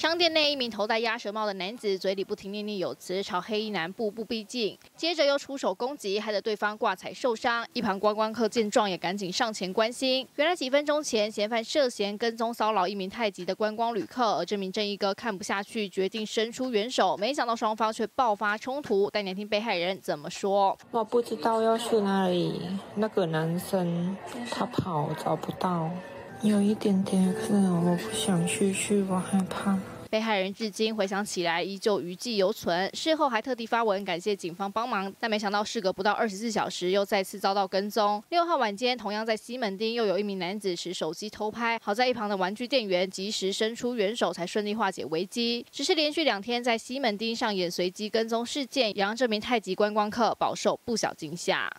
商店内，一名头戴鸭舌帽的男子嘴里不停念念有词，朝黑衣男步步逼近，接着又出手攻击，害得对方挂彩受伤。一旁观光客见状也赶紧上前关心。原来几分钟前，嫌犯涉嫌跟踪骚扰一名泰籍的观光旅客，而这名正义哥看不下去，决定伸出援手，没想到双方却爆发冲突。但年轻被害人怎么说？ 我不知道要去哪里，那个男生他跑找不到。 有一点点，可是我不想去，我害怕。 被害人至今回想起来，依旧余悸犹存。事后还特地发文感谢警方帮忙，但没想到事隔不到24小时，又再次遭到跟踪。6号晚间，同样在西门町，又有一名男子持手机偷拍，好在一旁的玩具店员及时伸出援手，才顺利化解危机。只是连续2天在西门町上演随机跟踪事件，也让这名泰籍观光客饱受不小惊吓。